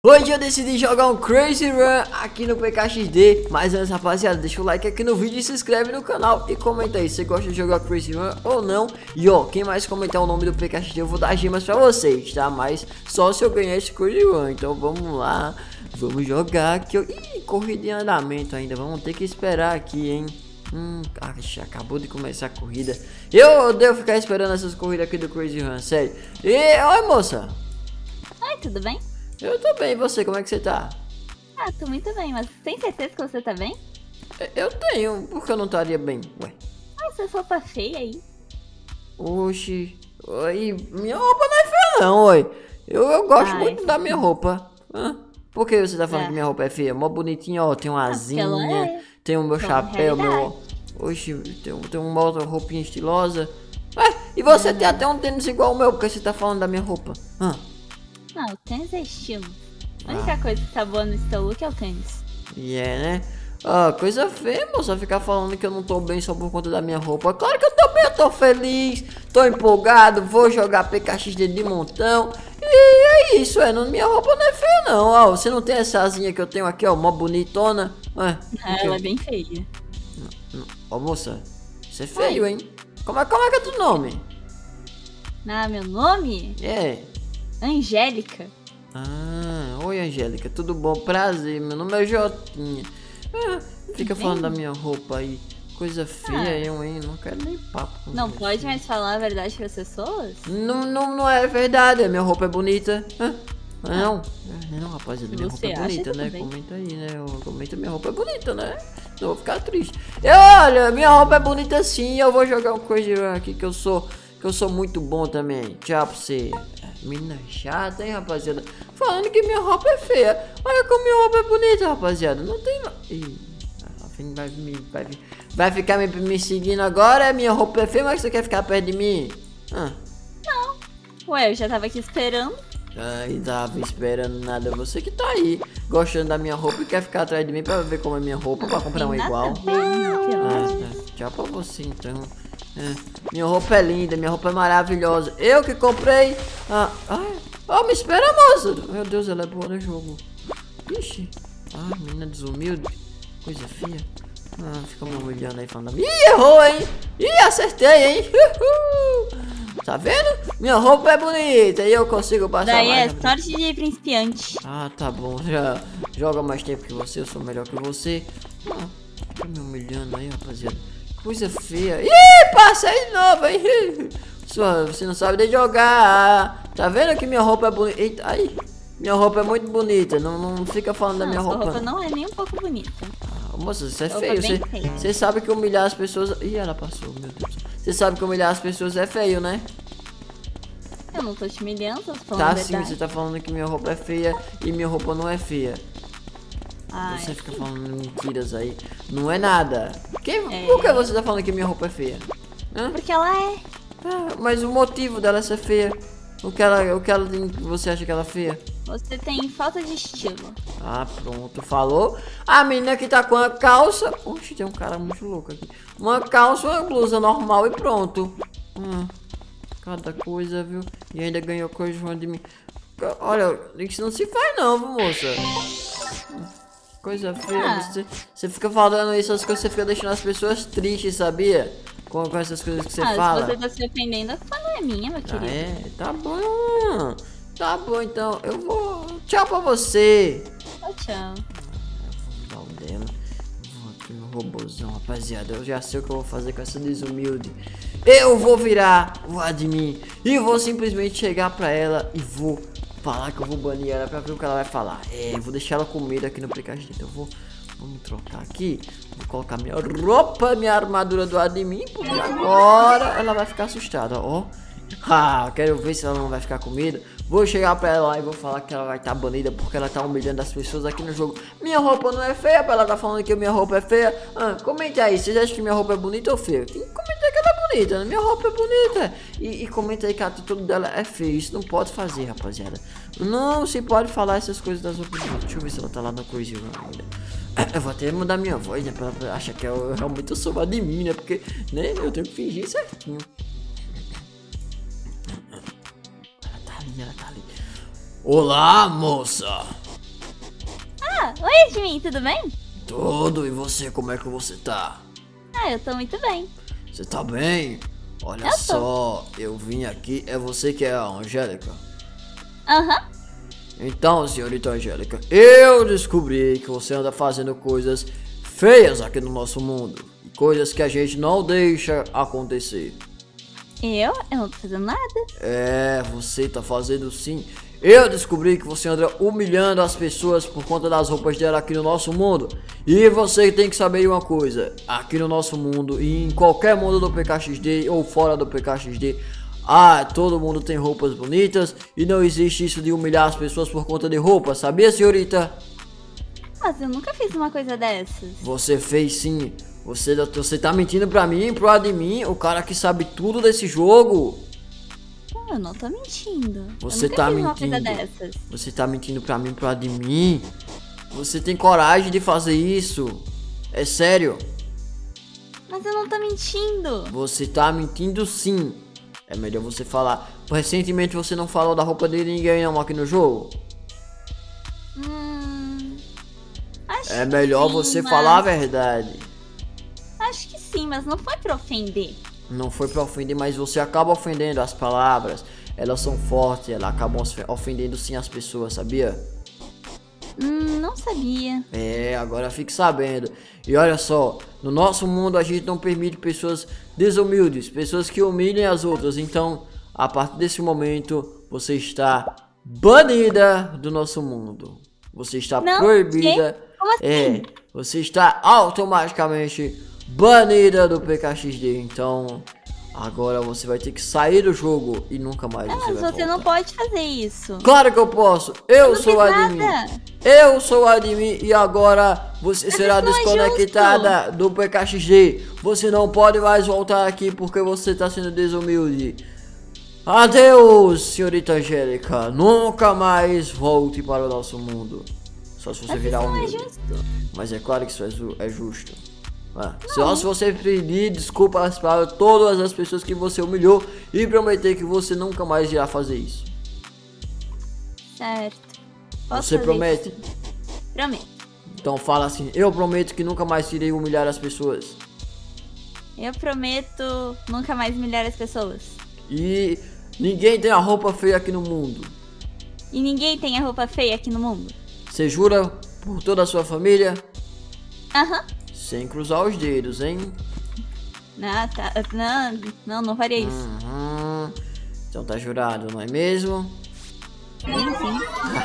Hoje eu decidi jogar um Crazy Run aqui no PKXD. Mas antes, rapaziada, deixa o like aqui no vídeo e se inscreve no canal. E comenta aí se você gosta de jogar Crazy Run ou não. E ó, quem mais comentar o nome do PKXD eu vou dar gemas pra vocês, tá? Mas só se eu ganhar esse Crazy Run. Então vamos lá, vamos jogar aqui. Ih, corrida em andamento ainda, vamos ter que esperar aqui, hein? Acabou de começar a corrida. Eu odeio ficar esperando essas corridas aqui do Crazy Run, sério. E, oi moça. Oi, tudo bem? Eu tô bem, e você, como é que você tá? Ah, tô muito bem, mas tem certeza que você tá bem? Eu tenho, por que eu não estaria bem? Ué. Ah, essa roupa feia aí. Oxi. Oi, minha roupa não é feia não, oi. Eu gosto muito da minha roupa. Por que você tá falando que minha roupa é feia? Mó bonitinha, ó, tem uma asinha, tem o meu chapéu, meu... Oxi, tem uma outra roupinha estilosa. Ué, e você tem até um tênis igual o meu, porque você tá falando da minha roupa? Não, o tênis é estilo. A única coisa que tá boa no seu look é o tênis. Né? Coisa feia, moça, ficar falando que eu não tô bem só por conta da minha roupa. Claro que eu tô bem, eu tô feliz, tô empolgado, vou jogar PKXD de montão. E é isso, minha roupa não é feia não, ó. Você não tem essa asinha que eu tenho aqui, ó, mó bonitona. Ela é bem feia. Ó, moça, isso é feio, hein? Como é que é teu nome? Meu nome? Angélica. Oi Angélica, tudo bom? Prazer, meu nome é Jotinha. Fica falando da minha roupa aí. Coisa feia, hein? Não quero nem papo com Não você. pode mais falar a verdade para as pessoas? Não é verdade, a minha roupa é bonita. Não, rapaziada, minha roupa é bonita, né? Bem. Comenta aí, né? Comenta, minha roupa é bonita, né? Não vou ficar triste. Olha, minha roupa é bonita sim. Eu vou jogar um Crazy Run aqui que eu sou muito bom também. Tchau pra você. Menina chata, hein, rapaziada? Falando que minha roupa é feia. Olha como minha roupa é bonita, rapaziada. Não tem... Vai ficar me seguindo agora? Minha roupa é feia, mas você quer ficar perto de mim? Não. Ué, eu já tava aqui esperando. Ai, tava esperando nada. Você que tá aí, gostando da minha roupa e quer ficar atrás de mim pra ver como é minha roupa, pra comprar uma igual. Tchau pra você, então. Minha roupa é linda, minha roupa é maravilhosa. Eu que comprei. Me espera, moça. Meu Deus, ela é boa no jogo. Ixi. Menina desumilde. Coisa feia. Fica me humilhando aí falando. Ih, errou, hein? Ih, acertei, hein? Tá vendo? Minha roupa é bonita e eu consigo passar Daí mais. é sorte de principiante. Tá bom. Já joga mais tempo que você, eu sou melhor que você. Fica me humilhando aí, rapaziada. Coisa feia. Ih, passei de novo, hein? Você não sabe de jogar. Tá vendo que minha roupa é bonita? Eita, aí. Minha roupa é muito bonita. Não fica falando da minha roupa. Sua roupa não é nem um pouco bonita. Moça, você é feio. Você sabe que humilhar as pessoas... Ih, ela passou, meu Deus. Você sabe que humilhar as pessoas é feio, né? Eu não tô te humilhando, tô falando a verdade. Sim, você tá falando que minha roupa é feia e minha roupa não é feia. Você fica falando mentiras aí. Não é nada. Por que você tá falando que minha roupa é feia? Porque ela é. Mas o motivo dela ser feia? O que ela tem que você acha que ela é feia? Você tem falta de estilo. Pronto, falou. A menina que tá com a calça... Oxe, tem um cara muito louco aqui. Uma calça, uma blusa normal e pronto. Cada coisa, viu? E ainda ganhou coisa de mim. Olha, isso não se faz não, viu, moça? Coisa feia, você fica falando isso, as coisas, você fica deixando as pessoas tristes, sabia? Com essas coisas que você fala. Se você tá se ofendendo, a culpa não é minha, meu querido. Tá bom. Tá bom, então. Eu vou... Tchau pra você. Tchau. Vou aqui no robôzão, rapaziada. Eu já sei o que eu vou fazer com essa desumilde. Eu vou virar o admin e vou simplesmente chegar pra ela e vou falar que eu vou banir ela pra ver o que ela vai falar. Eu vou deixar ela com medo aqui no PKXD. Então vou me trocar aqui. Vou colocar minha roupa, minha armadura do admin. Porque agora ela vai ficar assustada, ó. Quero ver se ela não vai ficar com medo. Vou chegar pra ela lá e vou falar que ela vai estar banida porque ela tá humilhando as pessoas aqui no jogo. Minha roupa não é feia, ela tá falando que minha roupa é feia. Comenta aí, vocês acham que minha roupa é bonita ou feia? Tem que comentar que ela é bonita, né? Minha roupa é bonita. E comenta aí que a atitude dela é feia. Isso não pode fazer, rapaziada. Não se pode falar essas coisas das outras pessoas. Deixa eu ver se ela tá lá na Crazy Run ainda. Eu vou até mudar minha voz, né? Pra ela achar que eu realmente sou uma de mim, né? Porque, né? Eu tenho que fingir certinho. Ela tá ali. Olá, moça. Oi, Admin, tudo bem? Tudo, e você, como é que você tá? Ah, eu tô muito bem. Você tá bem? Olha Eu tô. só, eu vim aqui, é você que é a Angélica? Aham. Então, senhorita Angélica, eu descobri que você anda fazendo coisas feias aqui no nosso mundo. E coisas que a gente não deixa acontecer. Eu não tô fazendo nada. É, você tá fazendo sim. Eu descobri que você anda humilhando as pessoas por conta das roupas dela aqui no nosso mundo. E você tem que saber uma coisa. Aqui no nosso mundo e em qualquer mundo do PKXD ou fora do PKXD, todo mundo tem roupas bonitas e não existe isso de humilhar as pessoas por conta de roupas, sabia, senhorita? Mas eu nunca fiz uma coisa dessas. Você fez sim. Você tá mentindo pra mim, pro admin, o cara que sabe tudo desse jogo. Não, eu não tô mentindo. Você eu nunca tá fiz uma coisa mentindo. dessas. Você tá mentindo pra mim, pro admin. Você tem coragem de fazer isso? É sério? Mas eu não tô mentindo. Você tá mentindo sim. É melhor você falar. Recentemente você não falou da roupa de ninguém não aqui no jogo? Acho É que melhor sim, você mas... falar a verdade. Acho que sim, mas não foi pra ofender. Não foi pra ofender, mas você acaba ofendendo as palavras. Elas são fortes, elas acabam ofendendo sim as pessoas, sabia? Não sabia. É, agora fique sabendo. E olha só, no nosso mundo a gente não permite pessoas desumildes, pessoas que humilhem as outras. Então, a partir desse momento, você está banida do nosso mundo. Você está Não, proibida. quê? Como assim? Você está automaticamente banida do PKXD. Então, agora você vai ter que sair do jogo e nunca mais Mas vai você voltar. não pode fazer isso. Claro que eu posso. Eu não sou fiz o admin. nada. Eu sou o admin e agora você será isso não é desconectada do PKXD. Você não pode mais voltar aqui porque você está sendo desumilde. Adeus, senhorita Angélica. Nunca mais volte para o nosso mundo. Só se você Mas virar isso não é humilde. justo. Mas é claro que isso é justo. Só se você pedir desculpas para todas as pessoas que você humilhou e prometer que você nunca mais irá fazer isso. Certo. Posso Você fazer promete? isso? Prometo. Então fala assim, eu prometo que nunca mais irei humilhar as pessoas. Eu prometo nunca mais humilhar as pessoas. E ninguém tem a roupa feia aqui no mundo. E ninguém tem a roupa feia aqui no mundo. Você jura por toda a sua família? Aham. Sem cruzar os dedos, hein? Não, tá. Não faria isso. Então tá jurado, não é mesmo? Sim.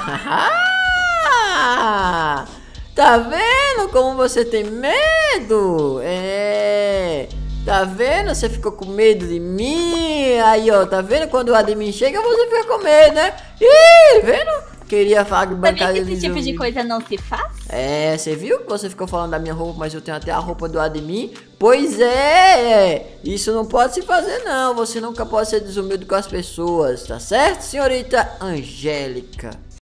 Tá vendo como você tem medo? Tá vendo? Você ficou com medo de mim? Aí, ó, tá vendo? Quando o admin chega, você fica com medo, né? Ih, vendo? Queria falar que Sabia bancada que esse tipo de coisa não se faz? É, você viu que você ficou falando da minha roupa, mas eu tenho até a roupa do admin? Pois é! Isso não pode se fazer não, você nunca pode ser desumilde com as pessoas, tá certo, senhorita Angélica?